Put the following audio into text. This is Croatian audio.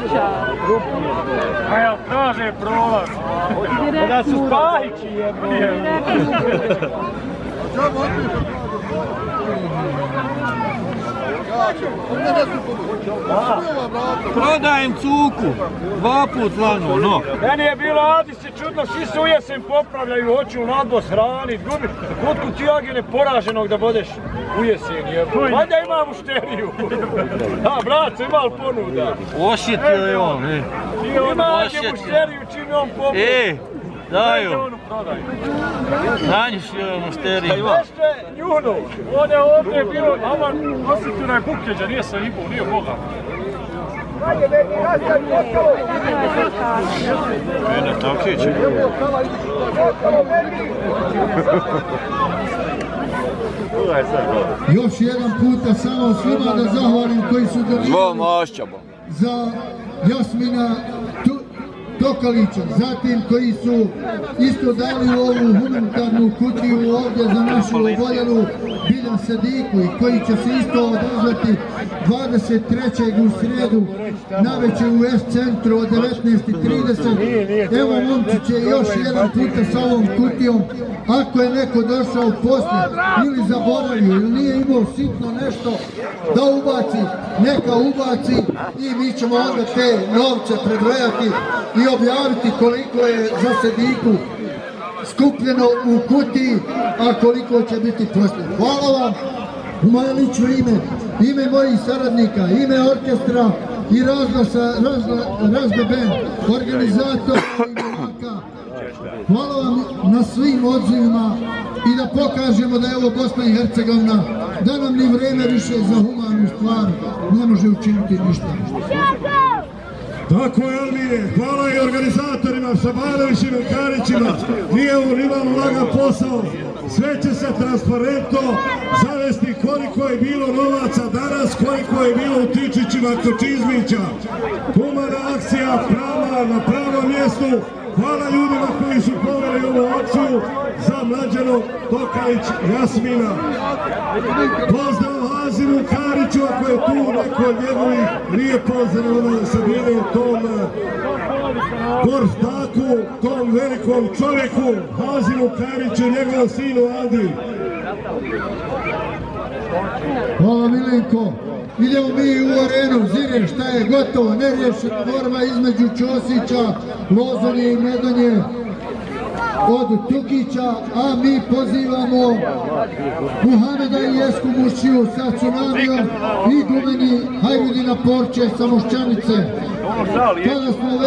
A ja traže prolaz. Da su Spahići jebuje. Prodajem cuku, 2 put lano, no. Meni je bilo, Adi se čudno, svi se ujesen popravljaju, hoću u nadvoz hranit, gubi. Kutku ti Agine poraženog da budeš ujesen, jebuje. Valjda ima mušteriju. Da, brat, ima li ponuda? Osjetio je on, ne. Ima Agine mušteriju, čim je on pomoć. Daju. Nanjiš je mušteriju. Nešto je njuhnu. On je ovdje bilo, ama osjetio da je bukeđa, nije sa ribom, nije boga. Mene takić. Još jedan puta samo svima da zahvalim koji su donirali za Jasmina Tokalića, zatim koji su isto dali u ovu humanitarnu kutiju ovdje za našu oboljelu Biljan Sadiku i koji će se isto održati 23. u srijedu navečer u S-centru od 19:30. Evo momci će još jedan puta sa ovom kutijom, ako je neko došao poslije ili zaboravio ili nije imao sitno nešto da ubaci, neka ubaci i mi ćemo onda te novce prebrojati i objaviti koliko je za Sadiku skupljeno u kutiji, a koliko će biti poslije. Hvala vam u moje lično ime mojih saradnika, ime orkestra i Razbe band, organizator i momaka. Hvala vam na svim odzivima i da pokažemo da je ovo Bosna i Hercegovina, da nam ni vreme više za humanu stvar ne može učiniti ništa. Tako je, Almije, hvala i organizatorima, Šabanovićima i Karićima, nije ovo nimalo lagan posao, sve će se transparentno zavesti koliko je bilo novaca danas, koliko je bilo u Tičićima kod Čizmića. Humana akcija, prava na pravom mjestu, hvala ljudima koji su poveli ovu akciju za Mlađanog Tokalić Jasmina. Pozdrav Hazimu Kariću, ako je tu neko od njegovih, nije pozdrav ono sa bili tom gorstaku, tom velikom čovjeku, Hazimu Kariću, njegovom sinu Adi. Hvala Milenko. Idemo mi u arenu, Zire, šta je gotovo, neriješena borba između Ćosića, Lozonje i Medonje od Tukića, a mi pozivamo Muhameda i Jesku Mušiju sa Tsunamijom i Gumeni Hajrudina Porče sa Mošćanice.